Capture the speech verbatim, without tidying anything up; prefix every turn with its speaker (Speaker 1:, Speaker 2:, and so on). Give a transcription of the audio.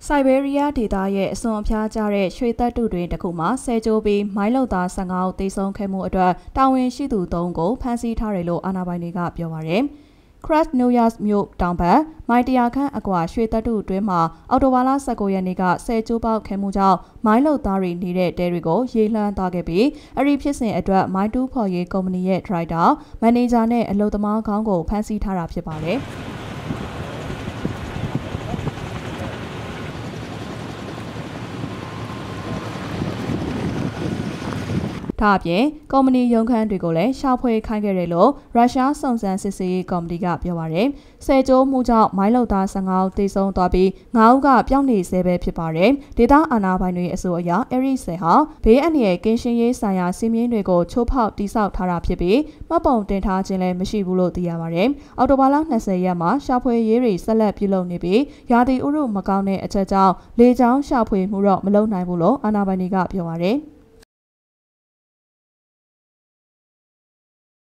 Speaker 1: Siberia ဒေသရဲ့အစွန်အဖျားကျတဲ့ရွှေသက်တုတွေတစ်ခုမှာဆယ်ကျိုးပြီးမိုင်းလောက်သားဆယ်ငါးဦးသေဆုံးခဲ့မှုအတွက်တာဝန်ရှိသူသုံးကိုဖမ်းဆီးထားတယ်လို့အာဏာပိုင်တွေကပြောပါရယ်။ Krasnoyarsk မြို့တောင်ဘက်မိုင်တရာခန့်အကွာရွှေသက်တုတွင်းမှာအော်တိုဘာလ၁၉ရက်နေ့ကဆယ်ကျိုးပေါက်ခဲ့မှုကြောင့်မိုင်းလောက်သားတွေနေတဲ့တဲတွေကိုရေလှမ်းသွားခဲ့ပြီးအဲ့ဒီဖြစ်စဉ်အတွက်မိုင်းတူးဖော်ရေးကုမ္ပဏီရဲ့ဒရိုက်တာမန်နေဂျာနဲ့အလုပ်သမားခေါင်းကိုဖမ်းဆီးထားတာဖြစ်ပါတယ်။ဒါအပြင်ကုမ္ပဏီရုံးခန်းတွေကိုလည်းရှာဖွေခိုင်းခဲ့တယ်လို့ရုရှားစုံစမ်းစစ်ဆေးရေးကော်မတီကပြောပါရယ်။ဆယ်ကျိုးမှုကြောင့်မိုင်းလောက်သားဆယ်ငါးဦးသေဆုံးသွားပြီးငါးဦးကပျောက်နေဆဲပဲဖြစ်ပါတယ်။ဒေသအာဏာပိုင်တွေအဆိုအရအဲ့ဒီဆယ်ဟာဘေးအန္တရာယ်ကင်းရှင်းရေးဆိုင်ရာစီမင်းတွေကိုချိုးဖောက်တိစောက်ထားတာဖြစ်ပြီးမှတ်ပုံတင်ထားခြင်းလည်းမရှိဘူးလို့သိရပါရယ်။အော်တိုဘာလ၂၀ရက်မှာရှာဖွေရေးတွေဆက်လက်ပြုလုပ်နေပြီးရာသီဥတုမကောင်းတဲ့အချက်ကြောင့်လေကြောင်းရှာဖွေမှုတော့မလုပ်နိုင်ဘူးလို့အာဏာပိုင်တွေကပြောပါရယ်။